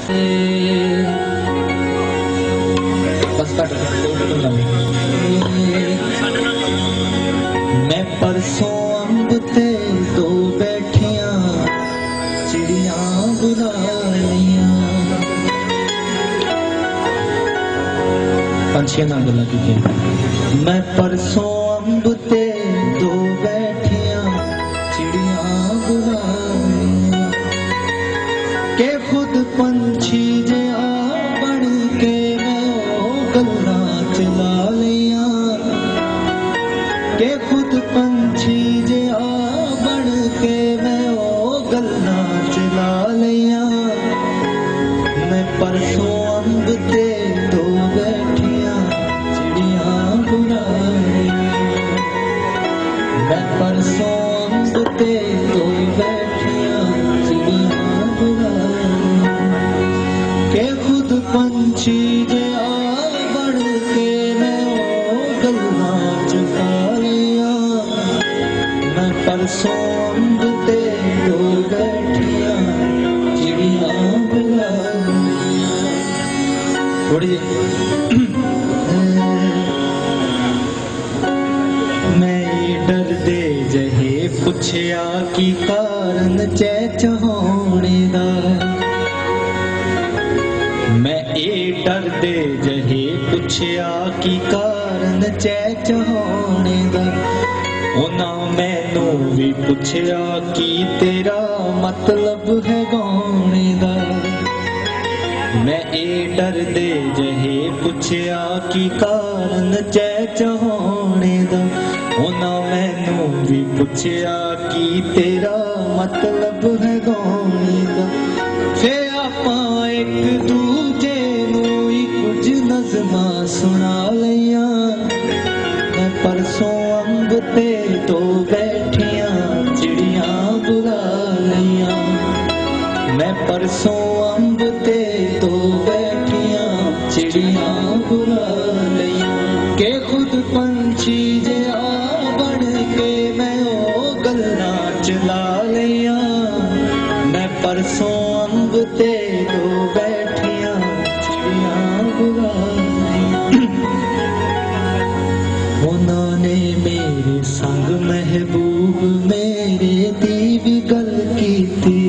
बस मैं परसों अंब ते दो बैठिया चिड़िया बुला लिया पंछियां नाल गल्लां कीतियां। मैं परसों अंब ते दो बैठिया चिड़िया बुला लिया के खुद पंछी जिहा बन के मैं ओ गल्लां चला लिया के खुद पंछी जिहा बन के मैं ओ गल्लां चला लिया। मैं परसों अंब ते दो बैठिया चिड़िया बुला लिया मैं परसों अंब ते दो बैठिया चिड़िया बुला के खुद पंछी जिहा बन के मैं ओ गल्लां चला लिया। मैं परसों अंब ते दो बैठिया चिड़िया बुला लिया। थोड़ी मैं डर दे जहे पुछया की कारण चहचहाने दा मैं डर दे जहे पुछया की कारण चहचहाने दा उन्हां मैनू भी पुछया की तेरा मतलब है गाने दा। मैं डर दे जहे पुछया की कारण चहचहाने दा उन्हां मैनू भी पुछया की तेरा मतलब है गाने दा। फिर आपां एक दूजे नूं ही कुछ नज़मां सुना लिया। मैं परसों अंब ते दो बैठिया चिड़िया बुला लिया मैं परसों अंब ते दो बैठिया चिड़िया बुला लिया के खुद पंछी जिहा बन के मैं ओ गल्लां चला लिया। मैं परसों अंब ते दो बैठिया चिड़िया बुला लिया। उन्होंने मेरे संग महबूब मेरे दी भी गल कीती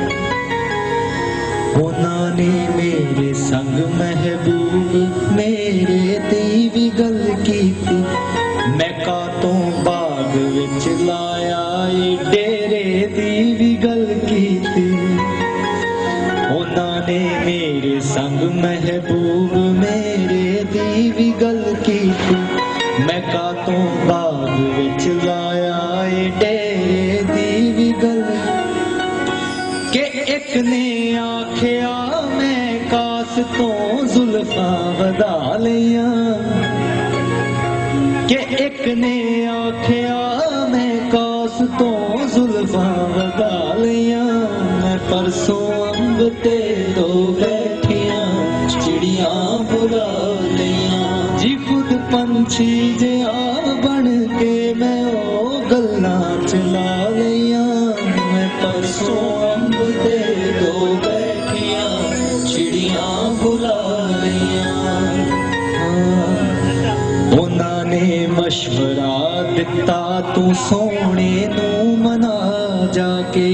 उन्होंने मेरे संग महबूब मेरे दी भी गल कीती। मैं कातों बाग विच लाया डेरे दी भी गल कीती उन्होंने मेरे संग महबूब मेरे दी भी गल कीती। मैं कातों बाग विच लाया डेरे दी भी गल के एक ने आखिया मैं कास तो जुल्फां वधा लिया के एक ने आखिया मैं कास तो जुल्फां वधा लिया। मैं परसों अंब ते दो बैठिया चिड़िया बुला लिया जी खुद पंछी जिहा बन के मैं ओ गल्लां चला लिया। मैं परसों अंब ते दो बैठिया चिड़िया बुला लिया। उन्हां ने मशवरा दिता तू सोहणे नूं मना जाके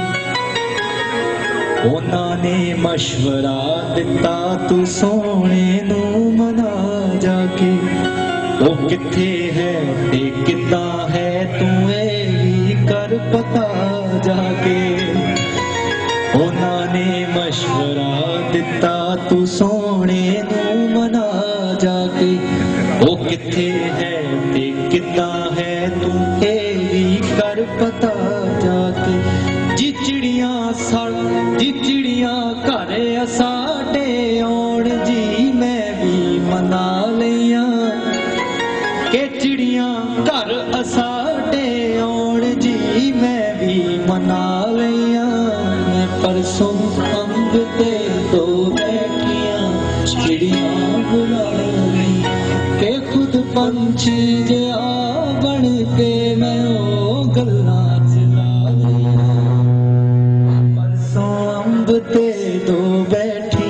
उन्हां ने मशवरा दिता तू सोहणे नूं मना जाके ओ किथे है ते किदां है तू भी कर पता जाके। उन्हां ने मशवरा दिता तू सोहणे नूं मना जाके ओ किथे है ते किदां है तू भी कर पता जाके। जी चिड़ियां जी चिड़ियां घर साडे आउण जी मैं भी मना लिया के चिड़ियां घर साडे आउण जी मैं भी मना लिया। मैं परसों अंब ते दो बैठिया चिड़िया बुला लिया के खुद पंछी जिहा बन के मैं ओ गल्लां चला लिया। परसों अंब ते दो बैठी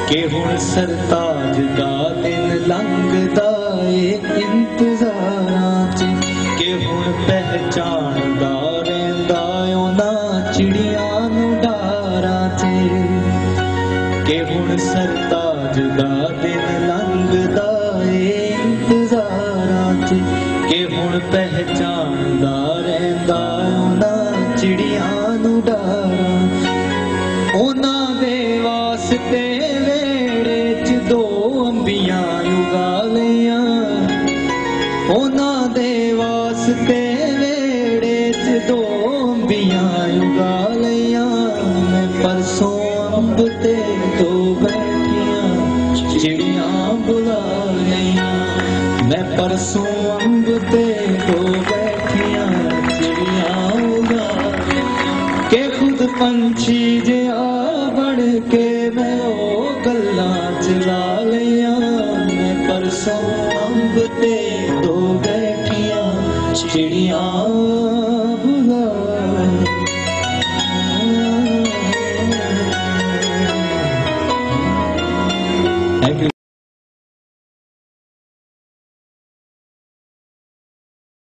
कि हुण सरताज दा दिन लंघदा ए इंतजारां च कि हुण पहचानदा रहिंदा उन्हां चिड़ियां नूं डारां च कि हुण सरताज दा दिन लंघदा ए इंतजारां च कि हुण पहचानदा रहिंदा उन्हां चिड़ियां नूं डारां उन्हां दे वास्ते वेड़े च दो अंबियां उगा लियां उन्हां दे वास्ते वेड़े च दो अंबियां उगा लियां मैं परसों अंब ते दो बैठियां चिड़ियां बुला लियां मैं परसों अंब ते दो बैठियां चिड़ियां उगा के खुद पंछी जिहा बन के मैं ओ गल्लां चला लियां मैं परसों अंब ते दो बैठियां चिड़ियां